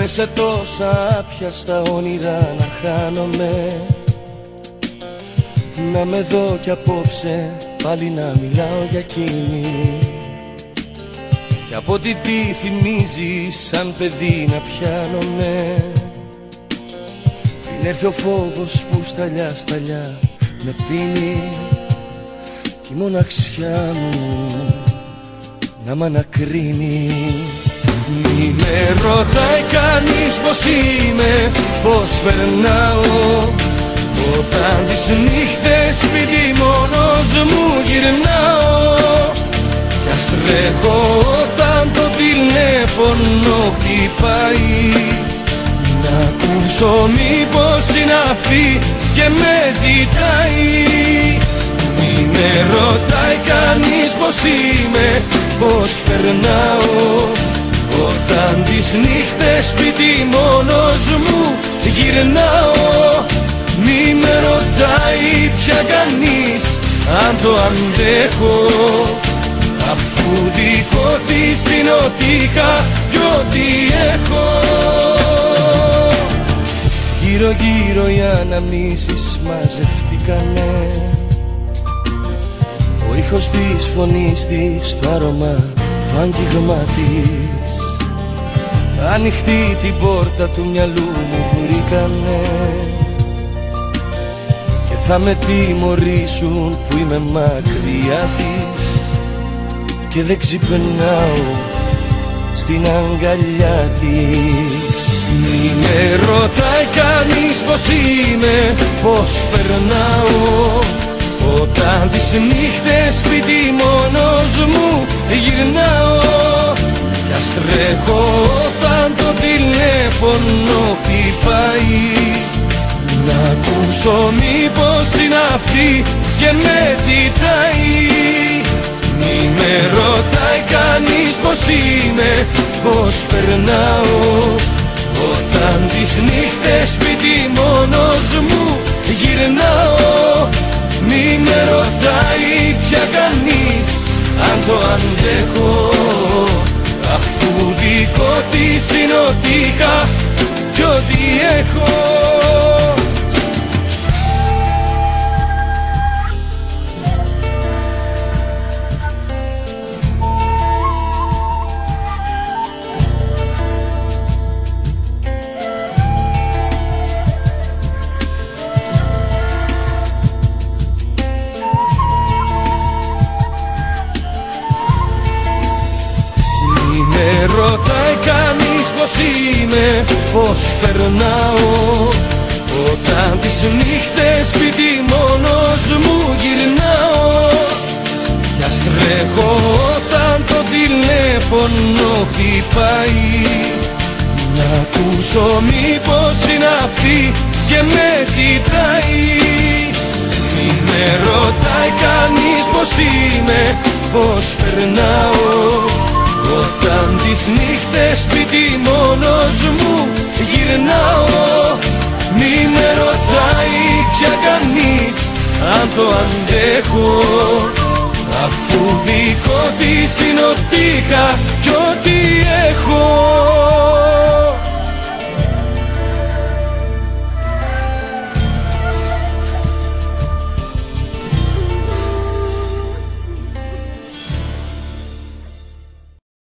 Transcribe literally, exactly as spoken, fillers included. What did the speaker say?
Είμαι σε τόσα άπιαστα όνειρα να χάνομαι, να με δω κι απόψε πάλι να μιλάω για εκείνη. Κι από ό,τι τι θυμίζει σαν παιδί να πιάνομαι, πριν έρθει ο φόβος που σταλιά σταλιά με πίνει, κι η μοναξιά μου να μ' ανακρίνει. Μη με ρωτάει κανείς πως είμαι, πως περνάω, όταν τις νύχτες σπίτι μόνος μου γυρνάω. Κι ας τρέχω όταν το τηλέφωνο χτυπάει, να ακούσω μήπως είναι αυτή και με ζητάει. Μη με ρωτάει κανείς πως είμαι, πως περνάω, όταν τις νύχτες σπίτι μόνος μου γυρνάω. Μη με ρωτάει πια κανείς αν το αντέχω, αφού δικό της είναι ό,τι είχα κι ό,τι έχω. Γύρω γύρω οι αναμνήσεις μαζευτήκανε, ο ήχος της φωνής της, το άρωμα, το άγγιγμα της. Ανοιχτή την πόρτα του μυαλού μου βρήκανε, και θα με τιμωρήσουν που είμαι μακριά της και δεν ξυπνάω στην αγκαλιά της. Μη με ρωτάει κανείς πως είμαι, πως περνάω, όταν τις νύχτες σπίτι μόνος μου γυρνάω. Κι ας τρέχω όταν το τηλέφωνο χτυπάει, να ακούσω μήπως είναι αυτή και με ζητάει. Μη με ρωτάει κανείς πως είμαι, πως περνάω, όταν τις νύχτες σπίτι μόνος μου γυρνάω. Μη με ρωτάει πια κανείς αν το αντέχω, αφού δικό της είναι ό,τι είχα κι ό,τι έχω. Με ρωτάει κανείς πως είμαι, πως περνάω, όταν τις νύχτες σπίτι μόνος μου γυρνάω. Κι ας τρέχω όταν το τηλέφωνο χτυπάει, να ακούσω μήπως είναι αυτή και με ζητάει. Μη με ρωτάει κανείς πως είμαι, πως περνάω, όταν τις νύχτες σπίτι μόνος μου γυρνάω. Μη με ρωτάει πια κανείς αν το αντέχω, αφού δικό της είναι ό,τι είχα κι ό,τι έχω.